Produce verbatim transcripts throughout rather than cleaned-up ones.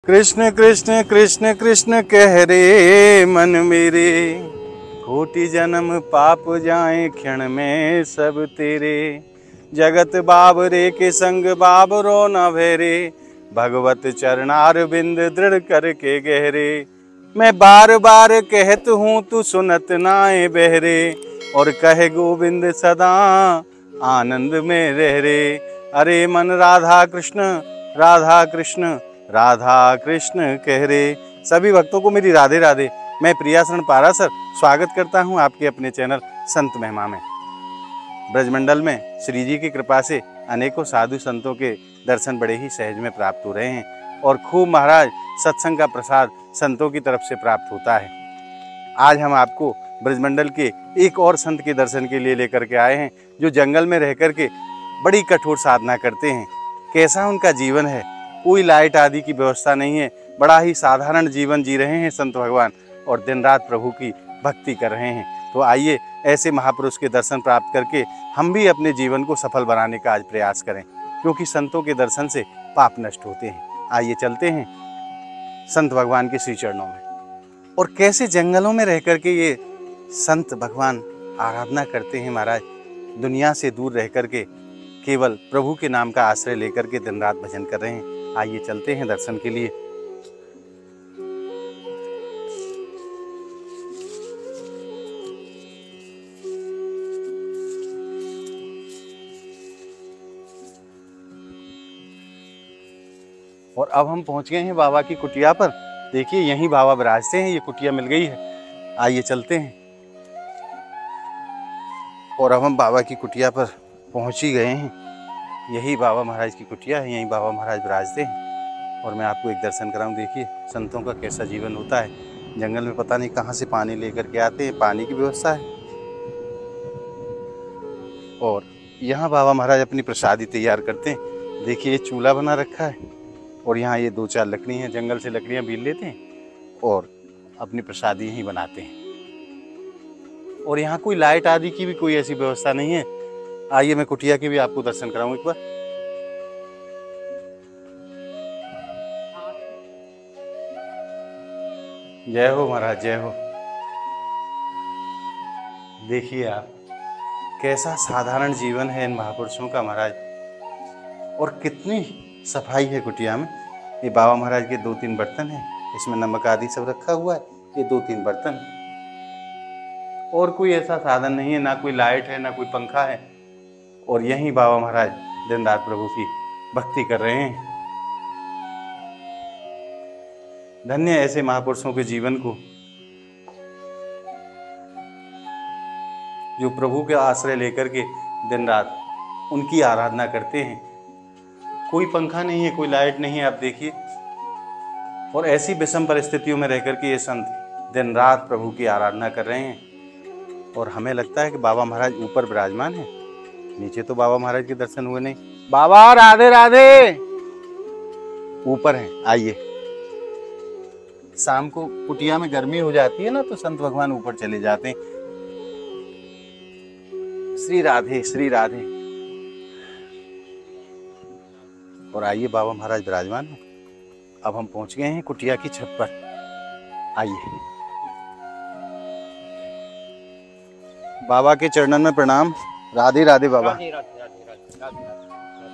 कृष्ण कृष्ण कृष्ण कृष्ण कह रे मन मेरे, कोटि जन्म पाप जाए क्षण में सब तेरे। जगत बाबरे के संग बाबरो न भेरे, भगवत चरणार बिंद दृढ़ करके गहरे। मैं बार बार कहत हूँ तू सुनत नाए बहरे, और कहे गोविंद सदा आनंद में रह रे। अरे मन राधा कृष्ण राधा कृष्ण राधा कृष्ण कह रे। सभी भक्तों को मेरी राधे राधे। मैं प्रियाशरण पारासर स्वागत करता हूं आपके अपने चैनल संत महिमा में। ब्रजमंडल में श्री जी की कृपा से अनेकों साधु संतों के दर्शन बड़े ही सहज में प्राप्त हो रहे हैं और खूब महाराज सत्संग का प्रसाद संतों की तरफ से प्राप्त होता है। आज हम आपको ब्रजमंडल के एक और संत के दर्शन के लिए लेकर के आए हैं, जो जंगल में रह कर के बड़ी कठोर साधना करते हैं। कैसा उनका जीवन है, कोई लाइट आदि की व्यवस्था नहीं है, बड़ा ही साधारण जीवन जी रहे हैं संत भगवान और दिन रात प्रभु की भक्ति कर रहे हैं। तो आइए ऐसे महापुरुष के दर्शन प्राप्त करके हम भी अपने जीवन को सफल बनाने का आज प्रयास करें, क्योंकि संतों के दर्शन से पाप नष्ट होते हैं। आइए चलते हैं संत भगवान के श्री चरणों में, और कैसे जंगलों में रह कर के ये संत भगवान आराधना करते हैं महाराज। दुनिया से दूर रह कर के केवल प्रभु के नाम का आश्रय लेकर के दिन रात भजन कर रहे हैं। आइए चलते हैं दर्शन के लिए। और अब हम पहुंच गए हैं बाबा की कुटिया पर। देखिए यहीं बाबा विराजते हैं, ये कुटिया मिल गई है। आइए चलते हैं। और अब हम बाबा की कुटिया पर पहुंच ही गए हैं। यही बाबा महाराज की कुटिया है, यहीं बाबा महाराज विराजते हैं। और मैं आपको एक दर्शन कराऊं। देखिए संतों का कैसा जीवन होता है। जंगल में पता नहीं कहाँ से पानी लेकर के आते हैं, पानी की व्यवस्था है। और यहाँ बाबा महाराज अपनी प्रसादी तैयार करते हैं। देखिए ये चूल्हा बना रखा है, और यहाँ ये दो चार लकड़ी हैं, जंगल से लकड़ियाँ बीन लेते हैं और अपनी प्रसादी यहीं बनाते हैं। और यहाँ कोई लाइट आदि की भी कोई ऐसी व्यवस्था नहीं है। आइए मैं कुटिया के भी आपको दर्शन कराऊं एक बार। जय हो महाराज, जय हो। देखिए आप कैसा साधारण जीवन है इन महापुरुषों का महाराज, और कितनी सफाई है कुटिया में। ये बाबा महाराज के दो तीन बर्तन हैं, इसमें नमक आदि सब रखा हुआ है। ये दो तीन बर्तन, और कोई ऐसा साधन नहीं है, ना कोई लाइट है ना कोई पंखा है। और यहीं बाबा महाराज दिन रात प्रभु की भक्ति कर रहे हैं। धन्य ऐसे महापुरुषों के जीवन को, जो प्रभु के आश्रय लेकर के दिन रात उनकी आराधना करते हैं। कोई पंखा नहीं है, कोई लाइट नहीं है, आप देखिए। और ऐसी विषम परिस्थितियों में रहकर के ये संत दिन रात प्रभु की आराधना कर रहे हैं। और हमें लगता है कि बाबा महाराज ऊपर विराजमान है, नीचे तो बाबा महाराज के दर्शन हुए नहीं। बाबा राधे राधे, ऊपर हैं। आइए, शाम को कुटिया में गर्मी हो जाती है ना, तो संत भगवान ऊपर चले जाते हैं। श्री राधे श्री राधे। और आइए बाबा महाराज विराजमान हैं। अब हम पहुंच गए हैं कुटिया की छत पर। आइए, बाबा के चरणन में प्रणाम। राधे राधे बाबा। राधे राधे राधे राधे राधे राधे।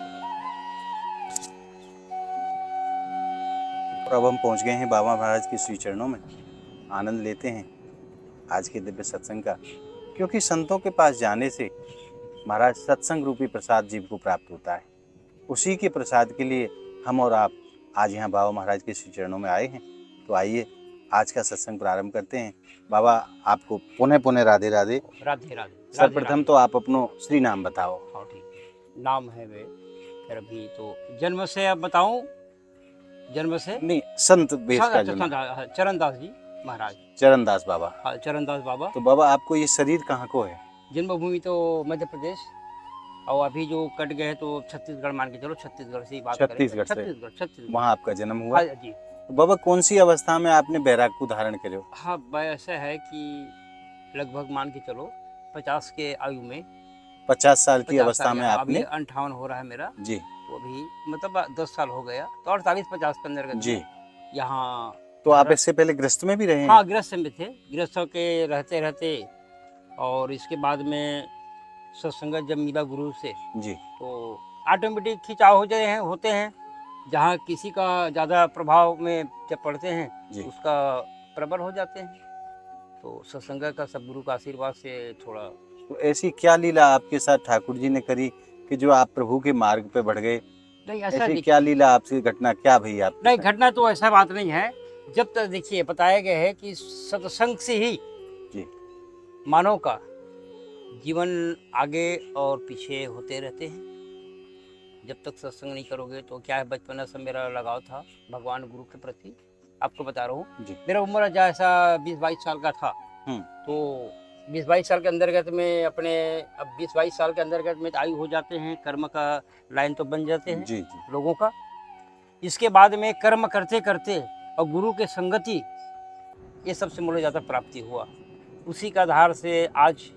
और अब हम पहुंच गए हैं बाबा महाराज के श्री चरणों में। आनंद लेते हैं आज के दिव्य सत्संग का, क्योंकि संतों के पास जाने से महाराज सत्संग रूपी प्रसाद जीव को प्राप्त होता है। उसी के प्रसाद के लिए हम और आप आज यहाँ बाबा महाराज के श्री चरणों में आए हैं। तो आइए आज का सत्संग प्रारंभ करते हैं। बाबा आपको पुनः पुनः राधे राधे। राधे राधे। सर्वप्रथम तो आप अपनो श्री नाम बताओ। हाँ ठीक, नाम है वे फिर अभी तो जन्म से अब बताऊं, जन्म से नहीं, संत बेस का जन्म। चरणदास जी महाराज, चरणदास बाबा। हाँ चरणदास बाबा। तो बाबा आपको ये शरीर कहाँ को है? जन्मभूमि तो मध्य प्रदेश, और अभी जो कट गए तो छत्तीसगढ़ मान के चलो, छत्तीसगढ़ से ही बात करें। छत्तीसगढ़ से? छत्तीसगढ़ छत्तीसगढ़ वहाँ आपका जन्म हुआ? हाँ जी। तो बाबा कौन सी अवस्था में आपने बैराग को धारण करे? हाँ ऐसा है कि लगभग मान के चलो पचास के आयु में, पचास साल की अवस्था में आपने? अंठावन हो रहा है मेरा जी। तो अभी मतलब दस साल हो गया, तो अड़तालीस पचास के अंदर जी। यहाँ। तो आप इससे पहले गृहस्थ में भी रहे हैं? हाँ, गृहस्थ में थे। गृहस्थों के रहते रहते और इसके बाद में सत्संगत जब मिला गुरु से जी, तो ऑटोमेटिक खिंचाव हो जाए हैं होते हैं। जहाँ किसी का ज़्यादा प्रभाव में जब पढ़ते हैं जी। उसका प्रबल हो जाते हैं। तो सत्संग का सब गुरु का आशीर्वाद से थोड़ा। तो ऐसी क्या लीला आपके साथ ठाकुर जी ने करी कि जो आप प्रभु के मार्ग पे बढ़ गए? नहीं, ऐसा ऐसी क्या लीला आपसी घटना क्या भई आप? नहीं, घटना तो ऐसा बात नहीं है। जब तक देखिए बताया गया है कि सत्संग से ही जी, मानव का जीवन आगे और पीछे होते रहते हैं। जब तक सत्संग नहीं करोगे तो क्या है, बचपन से मेरा लगाव था भगवान गुरु के प्रति। आपको बता रहा हूँ, मेरा उम्र जैसा बीस बाईस साल का था, तो बीस बाईस साल के अंतर्गत में अपने अब बीस बाईस साल के अंतर्गत में आयु हो जाते हैं, कर्म का लाइन तो बन जाते हैं जी, जी। लोगों का। इसके बाद में कर्म करते करते और गुरु के संगति, ये सबसे मुझे ज़्यादा प्राप्ति हुआ। उसी का आधार से आज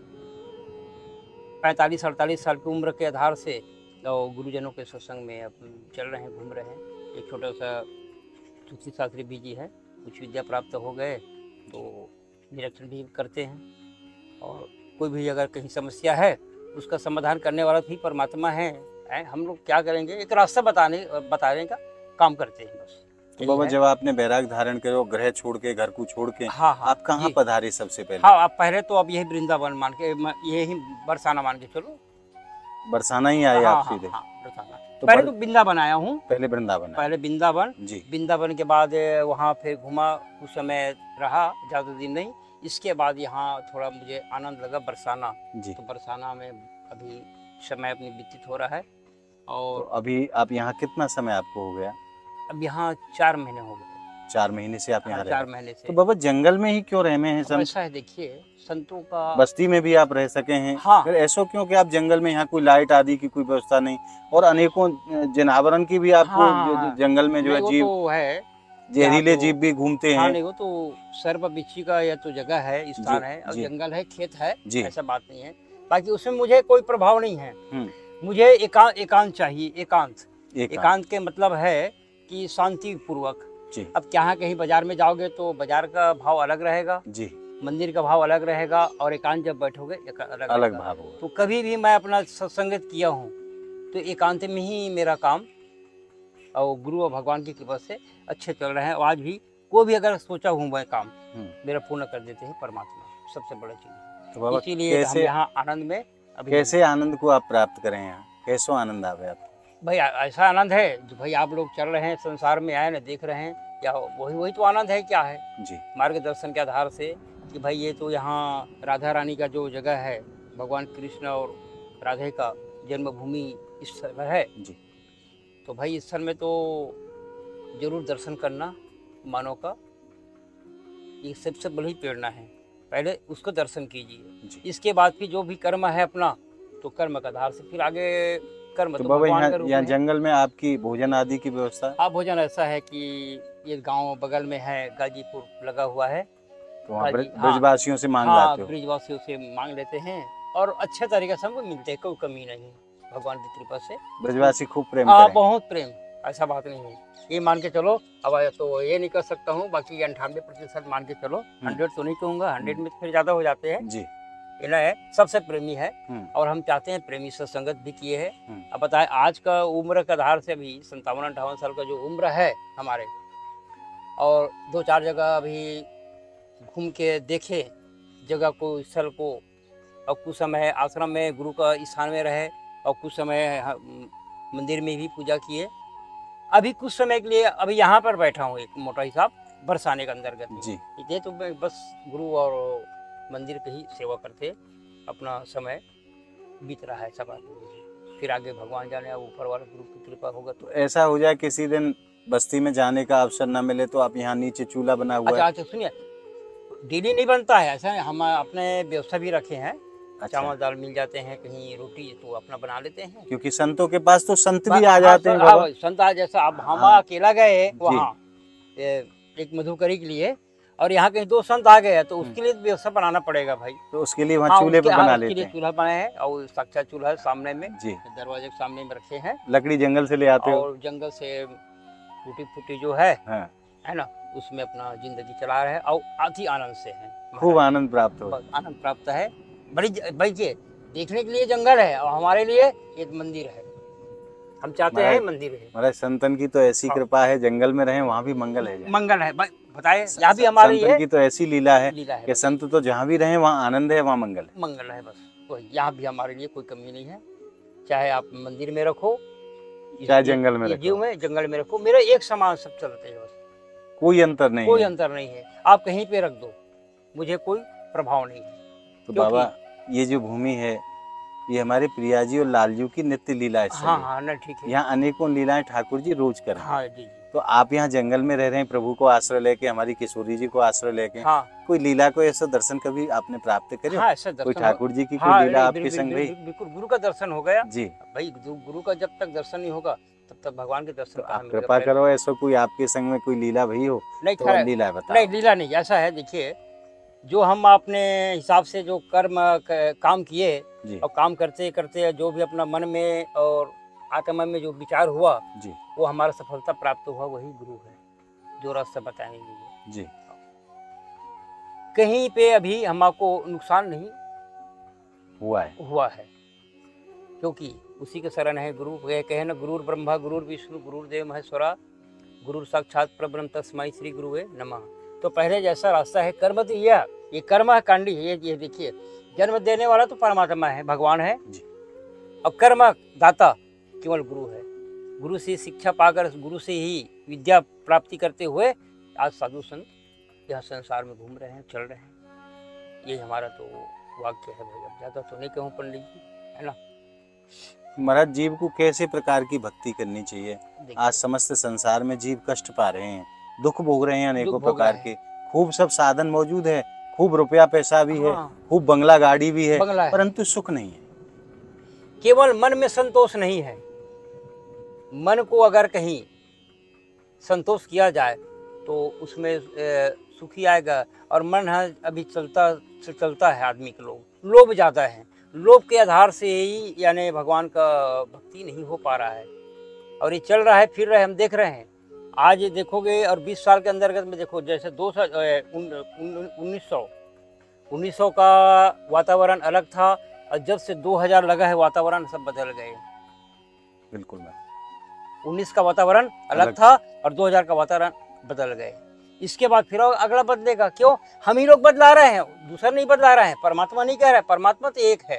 पैंतालीस अड़तालीस साल की उम्र के आधार से और गुरुजनों के सत्संग में अब चल रहे हैं, घूम रहे हैं। एक छोटा सा तुलसी शास्त्री भी जी है, कुछ विद्या प्राप्त हो गए तो निरीक्षण भी करते हैं। और कोई भी अगर कहीं समस्या है उसका समाधान करने वाला भी परमात्मा है, है? हम लोग क्या करेंगे, एक रास्ता बताने बताने का काम करते हैं बस। तो बाबा जब आपने बैराग धारण करो, ग्रह छोड़ के, घर को छोड़ के, हाँ, हाँ, आप कहाँ पधारे सबसे पहले? हाँ, आप पहले तो अब यही वृंदावन मान के, यही बरसाना मान के चलो। बरसाना ही आए हाँ, आप सीधे? हाँ, बरसाना। तो पहले बर... तो वृंदावन आया हूँ। पहले वृंदावन? पहले वृंदावन जी। वृंदावन के बाद वहाँ फिर घुमा, कुछ समय रहा, ज़्यादा दिन नहीं। इसके बाद यहाँ थोड़ा मुझे आनंद लगा बरसाना जी। तो बरसाना में अभी समय अपनी व्यतीत हो रहा है। और तो अभी आप यहाँ कितना समय आपको हो गया? अब यहाँ चार महीने हो गए। चार महीने से आप यहाँ रह? चार महीने से। तो बाबा जंगल में ही क्यों रहे हैं सब? ऐसा है, देखिए संतों का बस्ती में भी आप रह सके हैं। हाँ। फिर ऐसा क्यों कि आप जंगल में, यहाँ कोई लाइट आदि की कोई व्यवस्था नहीं, और अनेकों जनावरन की भी आपको हाँ, जंगल में जो है जीव तो है, जहरीले जीव भी घूमते हैं। नहीं, वो तो सर्प बिच्छी का यह तो जगह है, स्थान है, और जंगल है, खेत है, ऐसा बात नहीं है। बाकी उसमें मुझे कोई प्रभाव नहीं है। मुझे एकांत एकांत चाहिए। एकांत एकांत के मतलब है कि शांति पूर्वक। अब क्या कहीं बाजार में जाओगे तो बाजार का भाव अलग रहेगा जी, मंदिर का भाव अलग रहेगा, और एकांत जब बैठोगे अलग अलग भाव होगा। तो कभी भी मैं अपना सत्संगत किया हूँ तो एकांत में ही मेरा काम, और गुरु और भगवान की कृपा से अच्छे चल रहे हैं। और आज भी कोई भी अगर सोचा हूँ मैं काम मेरा पूर्ण कर देते हैं परमात्मा, सबसे बड़ा चीज। तो इसीलिए हम यहाँ आनंद में अभी। कैसे आनंद को आप प्राप्त करें यहाँ, कैसो आनंद आवे आप? भाई ऐसा आनंद है जो भाई आप लोग चल रहे हैं, संसार में आए ना, देख रहे हैं, या वही वही तो आनंद है। क्या है जी, मार्गदर्शन के आधार से कि भाई ये तो यहाँ राधा रानी का जो जगह है, भगवान कृष्ण और राधे का जन्मभूमि इस स्थल है जी। तो भाई इस स्थल में तो जरूर दर्शन करना मानव का ये सबसे बड़ी प्रेरणा है। पहले उसको दर्शन कीजिए, इसके बाद फिर जो भी कर्म है अपना, तो कर्म के आधार से फिर आगे कर्म। तो बाबा यहाँ यहाँ जंगल में आपकी भोजन आदि की व्यवस्था? हाँ, भोजन ऐसा है कि ये गांव बगल में है, गाजीपुर लगा हुआ है, तो वहाँ ब्रजवासियों से मांग लाते हो? ब्रजवासियों से मांग लेते हैं, और अच्छे तरीके से हमको मिलते हैं, कोई कमी नहीं भगवान की कृपा से। ब्रजवासी खूब प्रेम? हाँ, बहुत प्रेम, ऐसा बात नहीं है। ये मान के चलो, अब तो ये नहीं कर सकता हूँ, बाकी अंठानवे प्रतिशत मान के चलो, हंड्रेड तो नहीं कहूँगा, हंड्रेड में फिर ज्यादा हो जाते हैं जी। इना है, सबसे प्रेमी है, और हम चाहते हैं प्रेमी से संगत भी किए हैं। अब बताए आज का उम्र के आधार से अभी संतावन अट्ठावन साल का जो उम्र है हमारे, और दो चार जगह अभी घूम के देखे जगह को, स्थल को, और कुछ समय आश्रम में गुरु का स्थान में रहे, और कुछ समय मंदिर में भी पूजा किए। अभी कुछ समय के लिए अभी यहाँ पर बैठा हूँ, एक मोटा हिसाब बरसाने के अंतर्गत जी। ये तो मैं बस गुरु और मंदिर पे ही सेवा करते अपना समय बीत रहा है, सब आदमी। फिर आगे भगवान जाने, ऊपर वाले गुरु की कृपा होगा तो ऐसा हो जाए किसी दिन बस्ती में जाने का अवसर ना मिले तो आप यहाँ नीचे चूल्हा बना हुआ अच्छा, है? अच्छा सुनिए, डेली नहीं बनता है ऐसा, हम अपने व्यवस्था भी रखे हैं। अच्छा। चावल दाल मिल जाते हैं, कहीं रोटी तो अपना बना लेते हैं, क्योंकि संतों के पास तो संत भी आ जाते हैं। संत आ, जैसा अब हम अकेला गए वहाँ एक मधुकरी के लिए, और यहाँ कहीं दो संत आ गए तो उसके लिए व्यवस्था बनाना पड़ेगा भाई। तो उसके लिए वहाँ चूल्हे पर बना लेते हैं? चूल्हा बनाए हैं, और साक्षात चूल्हा सामने में जी, दरवाजे के सामने में रखे हैं। लकड़ी जंगल से ले आते हो? और जंगल से टूटी फूटी जो है, हाँ। है ना, उसमें अपना जिंदगी चला रहे हैं और अति आनंद से हैं, खूब आनंद प्राप्त हो। आनंद प्राप्त है। बड़ी भाई जी देखने के लिए जंगल है और हमारे लिए एक मंदिर है, हम चाहते हैं मंदिर है। महाराज संतन की तो ऐसी कृपा है, जंगल में रहे वहाँ भी मंगल है। मंगल है बताए, यहाँ भी हमारे संतन की तो ऐसी लीला है, लीला है कि संत तो जहाँ भी रहे वहाँ आनंद है, वहाँ मंगल है। मंगल है बस वही, यहाँ भी हमारे लिए कोई कमी नहीं है। चाहे आप मंदिर में रखो, चाहे जंगल में रखो, जीव में जंगल में रखो, मेरे एक समान सब चलते हैं बस, कोई अंतर नहीं, कोई अंतर नहीं है। आप कहीं पे रख दो, मुझे कोई प्रभाव नहीं है। तो बाबा ये जो भूमि है ये हमारे प्रिया जी और लालजू की नित्य लीला है। हाँ हाँ ना ठीक है। यहाँ अनेकों लीलाएं ठाकुर जी रोज कर रहे हैं। हाँ जी जी। तो आप यहाँ जंगल में रह रहे हैं, प्रभु को आश्रय लेके, हमारी किशोरी जी को आश्रय लेके, हाँ। कोई लीला को ऐसा दर्शन कभी आपने प्राप्त करे? हाँ, ऐसा दर्शन कोई ठाकुर जी की हाँ, कोई लीला आपके संग हुई? बिल्कुल गुरु का दर्शन हो गया जी भाई, गुरु का जब तक दर्शन नहीं होगा तब तक भगवान के दर्शन। तो आप कृपा करो, ऐसा कोई आपके संग में कोई लीला भई हो? नहीं तो लीला बताओ। नहीं लीला नहीं, ऐसा है देखिए, जो हम अपने हिसाब से जो कर्म काम किए और काम करते करते जो भी अपना मन में और आत्मा में जो विचार हुआ जी, वो हमारा सफलता प्राप्त हुआ, वही गुरु है जो रास्ता बताएंगे जी। कहीं पे अभी हमको नुकसान नहीं हुआ है हुआ है क्योंकि उसी के शरण है गुरु। कहे ना, गुरुर ब्रह्मा गुरुर विष्णु गुरुर्देव महेश्वरा गुरु साक्षात परब्रह्म तस्मै श्री गुरुवे नमः। तो पहले जैसा रास्ता है कर्म तो यह ये कर्म है कांडी है, ये देखिए जन्म देने वाला तो परमात्मा है, भगवान है जी। अब कर्म दाता केवल गुरु है। गुरु से शिक्षा पाकर, गुरु से ही विद्या प्राप्ति करते हुए आज साधु संत यह संसार में घूम रहे हैं, चल रहे हैं। ये हमारा तो वाक्य है भाई, अब ज्यादा तो नहीं कहूँ पंडित जी, है ना। महाराज जीव को कैसे प्रकार की भक्ति करनी चाहिए? आज समस्त संसार में जीव कष्ट पा रहे हैं, दुख भोग रहे हैं अनेकों प्रकार के, खूब सब साधन मौजूद है, खूब रुपया पैसा भी है, खूब बंगला गाड़ी भी है, परंतु सुख नहीं है। केवल मन में संतोष नहीं है। मन को अगर कहीं संतोष किया जाए तो उसमें सुखी आएगा। और मन है अभी चलता चलता है आदमी के, लोग लोभ ज्यादा है, लोभ के आधार से ही यानी भगवान का भक्ति नहीं हो पा रहा है। और ये चल रहा है फिर रहे, हम देख रहे हैं। आज ये देखोगे और बीस साल के अंतर्गत में देखो, जैसे दो सौ उन्नीस सौ उन्नीस सौ का वातावरण अलग था और जब से दो हज़ार लगा है वातावरण सब बदल गए। बिल्कुल उन्नीस का वातावरण अलग, अलग था और दो हज़ार का वातावरण बदल गए। इसके बाद फिर अगला बदलेगा। क्यों? हम ही लोग बदला रहे हैं, दूसरा नहीं बदला रहे हैं। परमात्मा नहीं कह रहा है, परमात्मा तो एक है।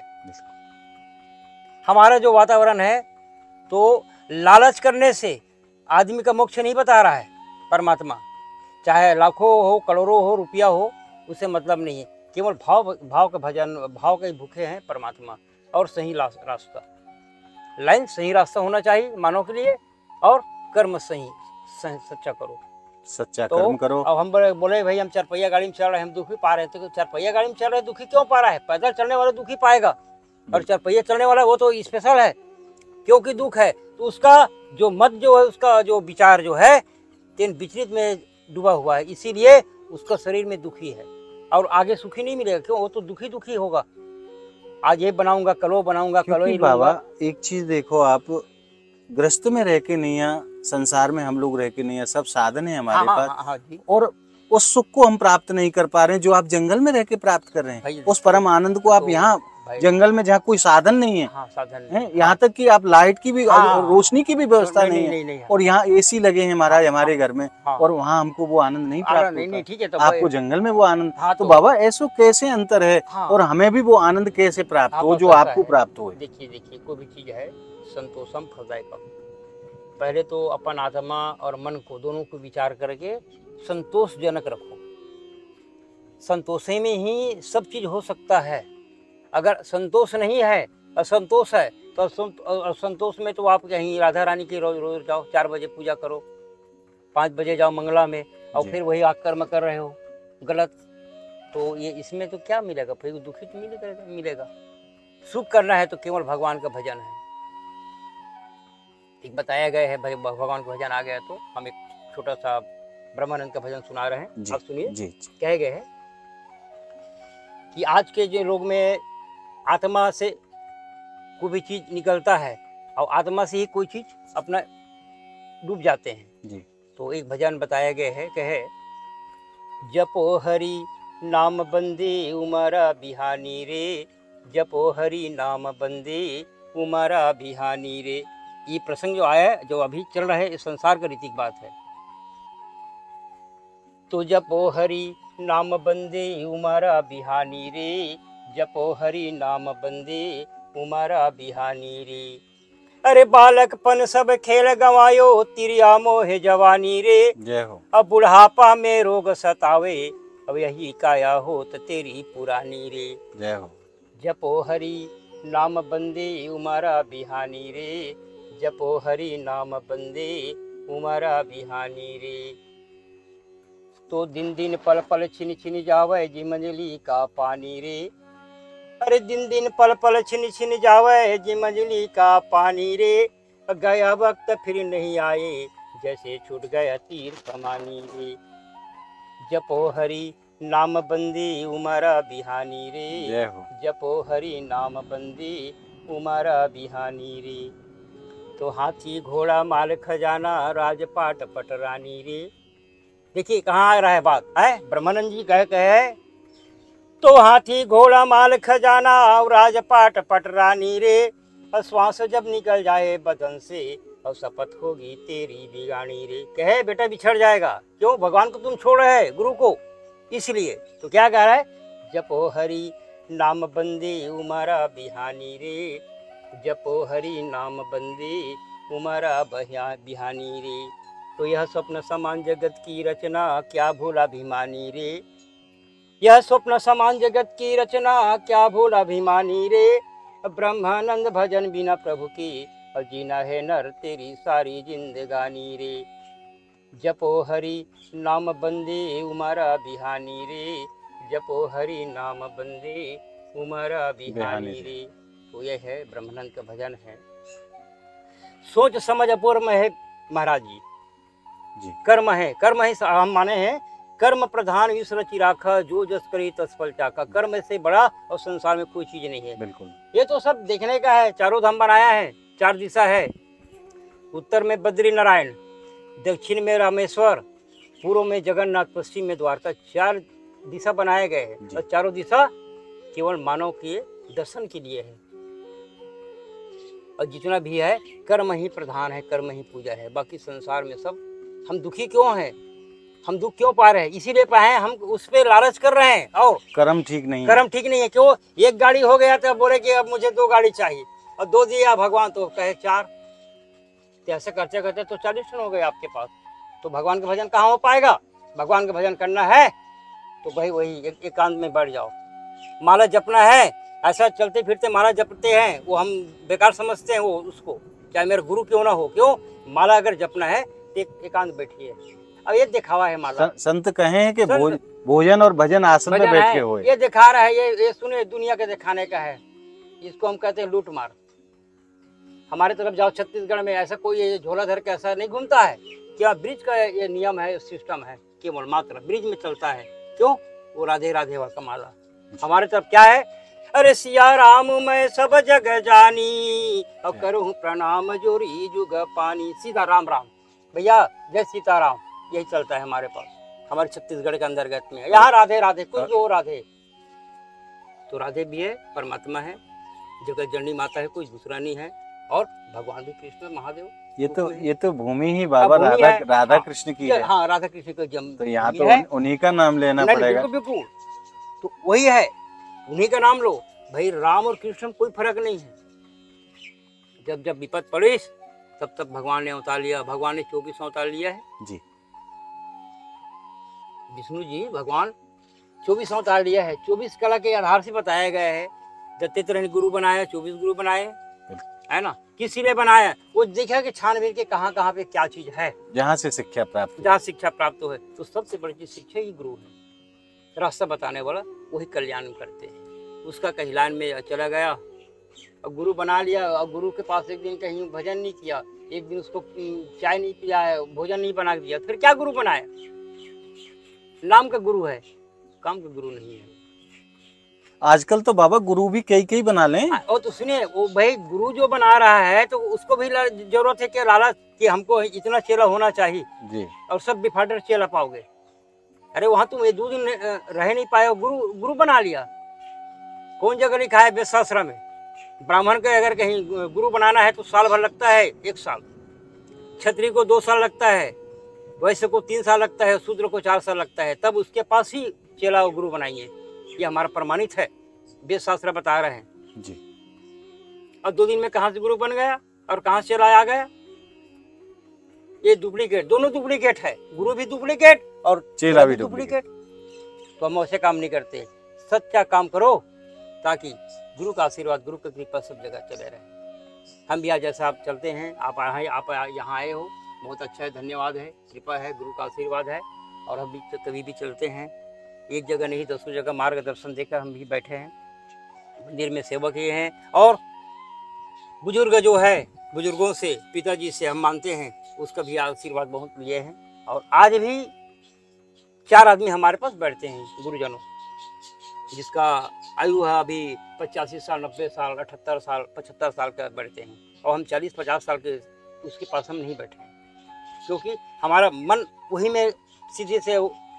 हमारा जो वातावरण है तो लालच करने से आदमी का मोक्ष नहीं बता रहा है परमात्मा। चाहे लाखों हो, करोड़ों हो, रुपया हो, उससे मतलब नहीं है। केवल भाव भाव का भजन, भाव के भूखे हैं परमात्मा। और सही रास्ता, लाइन सही रास्ता होना चाहिए मानव के लिए, और कर्म सही, सही सच्चा करो, सच्चा तो कर्म करो। अब हम बोले भाई हम चारपहिया गाड़ी में चल रहे हैं, हम दुखी पा रहे हैं, तो चारपहिया गाड़ी में चल रहे हैं दुखी क्यों पा रहा है? पैदल चलने वाला दुखी पाएगा, और चारपहिया चलने वाला वो तो स्पेशल है क्योंकि दुख है। तो उसका जो मत जो है, उसका जो विचार जो है तीन विचलित में डूबा हुआ है, इसीलिए उसका शरीर में दुखी है और आगे सुखी नहीं मिलेगा। क्यों? वो तो दुखी दुखी होगा। आज ये बनाऊंगा, कलो बनाऊंगा, कलो ही बाबा एक चीज देखो, आप ग्रस्त में रह के नहीं है, संसार में हम लोग रह के नहीं है, सब साधन है हमारे हाँ, पास। हाँ, हाँ, जी। और उस सुख को हम प्राप्त नहीं कर पा रहे हैं जो आप जंगल में रह के प्राप्त कर रहे हैं। उस परम आनंद को आप तो यहाँ जंगल में, जहाँ कोई साधन नहीं है, हाँ, साधन है, यहाँ तक कि आप लाइट की भी, हाँ, रोशनी की भी व्यवस्था नहीं, नहीं, नहीं, नहीं है, और यहाँ एसी लगे हैं महाराज हमारे घर में, हाँ, और वहाँ हमको वो आनंद नहीं प्राप्त नहीं, नहीं, ठीक है, तो आपको जंगल में वो आनंद। हाँ, तो, तो बाबा ऐसा कैसे अंतर है, हाँ, और हमें भी वो आनंद कैसे प्राप्त हो जो आपको प्राप्त हो? देखिए देखिए कोई भी चीज है संतोषम फलदायकम। पहले तो अपन आत्मा और मन को दोनों को विचार करके संतोषजनक रखो। संतोष में ही सब चीज हो सकता है। अगर संतोष नहीं है, असंतोष है, तो असंतोष में तो आप कहीं राधा रानी की रोज रोज जाओ, चार बजे पूजा करो, पाँच बजे जाओ मंगला में, और फिर वही आकर्म कर रहे हो गलत, तो ये इसमें तो क्या मिलेगा? फिर दुखित मिलेगा मिलेगा सुख करना है तो केवल भगवान का भजन है। एक बताया गया है भाई, भगवान का भजन आ गया तो हम एक छोटा सा ब्रह्मानंद का भजन सुना रहे हैं, आप सुनिए। कहे गए है कि आज के जो लोग में आत्मा से कोई भी चीज निकलता है और आत्मा से ही कोई चीज अपना डूब जाते हैं जी। तो एक भजन बताया गया है, कहे जपो हरि नाम बंदे उमरा बिहानी रे, जपो हरि नाम बंदे उमरा बिहानी रे। ये प्रसंग जो आया है, जो अभी चल रहा है, इस संसार का रीतिक बात है। तो जपो हरि नाम बंदे उमरा बिहानी रे, जपो हरि नाम बंदे उमरा बिहानी रे। अरे बालकपन सब खेल गवायो, तिरिया मोह जवानी रे। जय हो। अब बुढ़ापा में रोग सतावे, अब यही काया होत तेरी पुरानी रे। जय हो। जपो हरि नाम बंदे उमरा बिहानी रे, जपो हरि नाम बंदे उमरा बिहानी रे। तो दिन दिन पल पल छिन छिन जावे जी मंजली का पानी रे। अरे दिन दिन पल पल छिन छिन जावे जी मंजली का पानी रे। गया वक्त फिर नहीं आए, जैसे छूट गया तीर कमानी रे। जपो हरि नाम बंदी उमरा बिहानी रे, जय हो। जपो हरि नाम बंदी उमरा बिहानी रे। तो हाथी घोड़ा माल खजाना, राजपाट पटरानी रे। देखिए कहाँ आ रहा है बात है, ब्रह्मानंद जी कह कहे तो हाथी घोड़ा माल खजाना और राजपाट पटरानी रे। और श्वास जब निकल जाए बदन से, और शपथ होगी तेरी बिगानी रे। कहे बेटा बिछड़ जाएगा, क्यों? भगवान को तुम छोड़ रहे है, गुरु को, इसलिए। तो क्या कह रहा है? जपो हरि नाम बंदे उमरा बिहानी रे, जपो हरि नाम बंदे उमरा बिहानी रे। तो यह स्वप्न समान जगत की रचना, क्या भूला अभिमानी रे। यह स्वप्न समान जगत की रचना, क्या भूला अभिमानी रे। ब्रह्मानंद भजन बिना प्रभु की, और जीना है नर तेरी सारी जिंदगानी रे। जपो हरि नाम बंदे उमरा बिहानी रे, जपो हरि नाम बंदे उमरा बिहानी रे। तो यह है ब्रह्मानंद का भजन है। सोच समझ अपूर्व है महाराज जी, जी। कर्म है, कर्म ही हम माने हैं, कर्म प्रधान विश्व रचि राखा, जो जस करी तस फल चाखा। कर्म से बड़ा और संसार में कोई चीज नहीं है। बिल्कुल, ये तो सब देखने का है। चारों धाम बनाया है, चार दिशा है। उत्तर में बद्री नारायण, दक्षिण में रामेश्वर, पूर्व में जगन्नाथ, पश्चिम में द्वारका। चार दिशा बनाए गए हैं, और चारों दिशा केवल मानव के दर्शन के लिए है। और जितना भी है कर्म ही प्रधान है, कर्म ही पूजा है। बाकी संसार में सब हम दुखी क्यों हैं, हम दुख क्यों पा रहे हैं? इसीलिए पाए हम उस पे लालच कर रहे हैं। और कर्म ठीक नहीं कर्म ठीक नहीं है। क्यों? एक गाड़ी हो गया तो बोले कि अब मुझे दो गाड़ी चाहिए, और दो दिया भगवान तो कहे चार। तो ऐसे करते करते तो चालीस टन हो गए आपके पास। तो भगवान का भजन कहाँ हो पाएगा? भगवान का भजन करना है तो भाई वही एक एकांत में बैठ जाओ। माला जपना है, ऐसा चलते फिरते माला जपते हैं, वो हम बेकार समझते हैं वो उसको, चाहे मेरा गुरु क्यों ना हो। क्यों? माला अगर जपना है तो एकांत बैठिए। अब ये दिखावा है माला। संत कहें कि भोज, भोजन और भजन आसन में बैठ के हो। ये दिखा रहा है, ये ये सुने दुनिया के दिखाने का है। इसको हम कहते हैं लूट मार। हमारे तरफ जाओ छत्तीसगढ़ में, ऐसा कोई झोला धर के ऐसा नहीं घूमता है। क्या ब्रिज का ये नियम है, सिस्टम है, केवल मात्र ब्रिज में चलता है। क्यों? वो राधे राधे का माला। हमारे तरफ क्या है? अरे सिया राम मैं सब जग जानी, और करूँ प्रणाम जोरी जुग पानी। सीधा राम राम भैया, जय सीताराम, यही चलता है हमारे पास, हमारे छत्तीसगढ़ के अंतर्गत में। यहाँ राधे राधे, कुछ जो राधे। तो राधे भी है, परमात्मा है, जगत जननी माता है, कोई दूसरा नहीं है। और भगवान भी कृष्ण महादेव। ये तो ये तो भूमि ही बाबा राधा राधा कृष्ण की है। हाँ, राधा कृष्ण का जन्म, तो यहाँ तो उन्हीं का नाम लेना पड़ेगा। बिल्कुल, तो वही है, उन्हीं का नाम लो भाई। राम और कृष्ण में कोई फर्क नहीं है। जब जब विपद पड़ी तब तब भगवान ने अवतार लिया। भगवान ने चौबीस अवतार लिया है जी। विष्णु जी भगवान चौबीस अवतार लिया है। चौबीस कला के आधार से बताया गया है। दत्तात्रेय ने गुरु बनाया, चौबीस गुरु बनाए, है ना। किसी ने बनाया, वो देखा कि छानबीन के कहाँ कहाँ पे क्या चीज है, जहाँ से शिक्षा प्राप्त जहाँ शिक्षा प्राप्त हो है। तो सबसे बड़ी चीज शिक्षा ही गुरु है। रास्ता बताने वाला वही कल्याण करते हैं। उसका कहलान में चला गया और गुरु बना लिया। और गुरु के पास एक दिन कहीं भजन नहीं किया, एक दिन उसको चाय नहीं पिया, भोजन नहीं बना दिया, फिर क्या गुरु बनाया? नाम का गुरु है, काम का गुरु नहीं है। आजकल तो बाबा गुरु भी कई कई बना लें। और तो सुनिए, वो भाई गुरु जो बना रहा है तो उसको भी जरूरत है कि लालच कि हमको इतना चेला होना चाहिए जी, और सब बिफाटर चेला पाओगे। अरे वहाँ तुम ये दो दिन रह नहीं पाए, गुरु गुरु बना लिया। कौन जगह लिखा है वेद शास्त्र में? ब्राह्मण के अगर कहीं गुरु बनाना है तो साल भर लगता है, एक साल। क्षत्रिय को दो साल लगता है, वैश्य को तीन साल लगता है, शूद्र को चार साल लगता है, तब उसके पास ही चेला गुरु बनाएंगे। ये हमारा प्रमाणित है, वेद शास्त्र बता रहे हैं जी। और दो दिन में कहाँ से गुरु बन गया और कहाँ से चेला आ गया? ये डुप्लीकेट, दोनों डुप्लीकेट है, गुरु भी डुप्लीकेट और चेला भी डुप्लीकेट। तो हम ऐसे काम नहीं करते। सच्चा काम करो ताकि गुरु का आशीर्वाद, गुरु की कृपा सब जगह चले रहे। हम भी आज जैसा आप चलते हैं, आप आए आप यहाँ आए हो, बहुत अच्छा है, धन्यवाद है, कृपा है, गुरु का आशीर्वाद है। और हम भी कभी भी चलते हैं, एक जगह नहीं दसों जगह मार्गदर्शन देकर हम भी बैठे हैं, मंदिर में सेवा किए हैं। और बुजुर्ग जो है, बुजुर्गों से, पिताजी से हम मानते हैं, उसका भी आशीर्वाद बहुत लिए हैं। और आज भी चार आदमी हमारे पास बैठते हैं गुरुजनों, जिसका आयु है अभी पचासी साल, नब्बे साल, अठहत्तर साल, पचहत्तर साल का बैठते हैं। और हम चालीस पचास साल के, उसके पास हम नहीं बैठे हैं, क्योंकि हमारा मन वही में सीधे से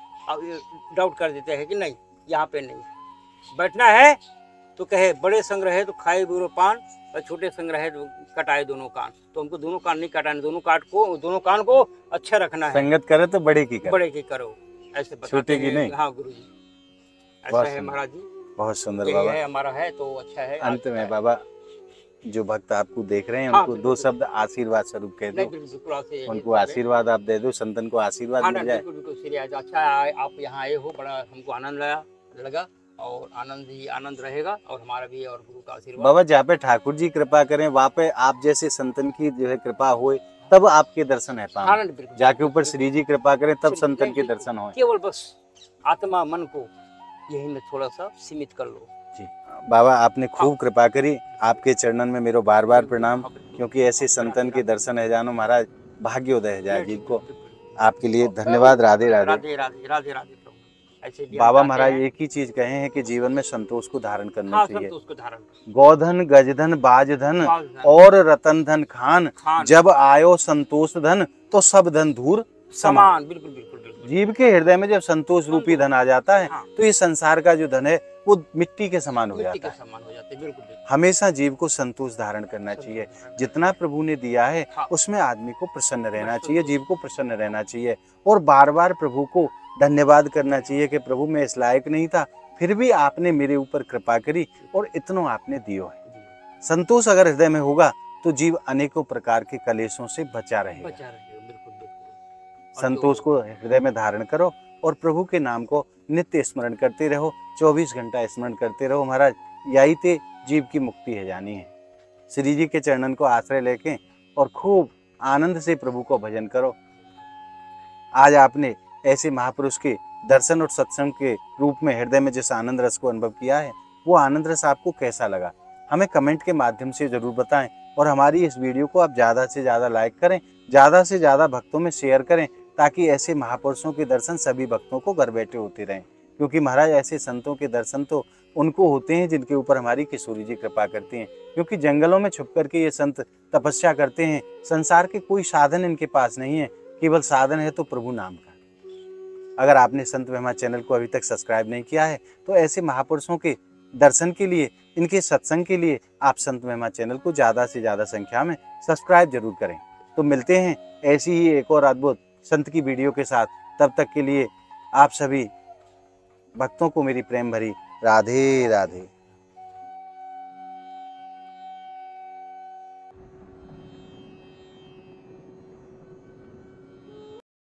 डाउट कर देते हैं कि नहीं, यहाँ पे नहीं बैठना है। तो कहे बड़े संग रहे तो खाए बुरो पान, और छोटे संग रहे तो कटाए दोनों कान। तो हमको दोनों कान नहीं कटाने, दोनों काट को दोनों कान को अच्छा रखना है। संगत करे तो बड़े की करो, बड़े की करो, ऐसे छोटे की नहीं। हाँ गुरु जी, ऐसा है महाराज जी। बहुत सुंदर बाबा है हमारा है तो अच्छा है। अंत में बाबा, जो भक्त आपको देख रहे हैं उनको दो शब्द आशीर्वाद स्वरूप कह दो, उनको आशीर्वाद आप दे दो, संतन को आशीर्वाद मिल जाए। बिल्कुल बिल्कुल, अच्छा है आप यहाँ आए हो, बड़ा हमको आनंद लगा और आनंद ही आनंद रहेगा। और हमारा भी और गुरु का आशीर्वाद। बाबा जहाँ पे ठाकुर जी कृपा करें, वहाँ पे आप जैसे संतन की जो है कृपा होए, तब आपके दर्शन है पाए। जाके ऊपर श्री जी कृपा करें तब संतन के दर्शन हो। केवल बस आत्मा मन को यही में थोड़ा सा सीमित कर लो जी। बाबा आपने खूब कृपा करी, आपके चरणन में मेरो बार बार प्रणाम, क्योंकि ऐसे संतन के दर्शन है जानो महाराज भाग्योदय है जाए जी को। आपके लिए धन्यवाद। राधे राधे राधे राधे राधे राधे। ऐसे बाबा महाराज एक ही चीज कहे हैं कि जीवन में संतोष को धारण करना हाँ, चाहिए। संतोष को धारण, गोधन गजधन बाजधन और रतन धन खान, जब आयो संतोष धन तो सब धन धूर समान। बिल्कुल बिल्कुल बिल्कुल। जीव के हृदय में जब संतोष रूपी धन आ जाता है तो ये संसार का जो धन है वो मिट्टी के समान हो जाता है। बिल्कुल। हमेशा जीव को संतोष धारण करना चाहिए। जितना प्रभु ने दिया है उसमें आदमी को प्रसन्न रहना चाहिए, जीव को प्रसन्न रहना चाहिए और बार बार प्रभु को धन्यवाद करना चाहिए कि प्रभु मैं इस लायक नहीं था, फिर भी आपने मेरे ऊपर कृपा करी और इतना आपने दियो है। संतोष अगर हृदय में होगा तो जीव अनेकों प्रकार के कलेशों से बचा रहेगा। बचा रहेगा। बिल्कुल बिल्कुल। संतोष को हृदय में धारण करो और प्रभु के नाम को नित्य स्मरण करते रहो, चौबीस घंटा स्मरण करते रहो महाराज। यही ते जीव की मुक्ति है जानी है। श्री जी के चरणन को आश्रय लेके और खूब आनंद से प्रभु को भजन करो। आज आपने ऐसे महापुरुष के दर्शन और सत्संग के रूप में हृदय में जिस आनंद रस को अनुभव किया है, वो आनंद रस आपको कैसा लगा हमें कमेंट के माध्यम से जरूर बताएं। और हमारी इस वीडियो को आप ज़्यादा से ज़्यादा लाइक करें, ज़्यादा से ज़्यादा भक्तों में शेयर करें, ताकि ऐसे महापुरुषों के दर्शन सभी भक्तों को घर बैठे होते रहें। क्योंकि महाराज ऐसे संतों के दर्शन तो उनको होते हैं जिनके ऊपर हमारी किशोरी जी कृपा करती हैं। क्योंकि जंगलों में छुप करके ये संत तपस्या करते हैं। संसार के कोई साधन इनके पास नहीं है, केवल साधन है तो प्रभु नाम का। अगर आपने संत महिमा चैनल को अभी तक सब्सक्राइब नहीं किया है तो ऐसे महापुरुषों के दर्शन के लिए, इनके सत्संग के लिए आप संत महिमा चैनल को ज़्यादा से ज़्यादा संख्या में सब्सक्राइब जरूर करें। तो मिलते हैं ऐसी ही एक और अद्भुत संत की वीडियो के साथ। तब तक के लिए आप सभी भक्तों को मेरी प्रेम भरी राधे राधे।